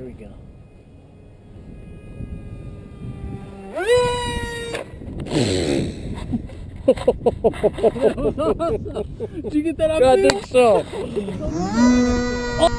Here we go. Did you get that on I video? think so.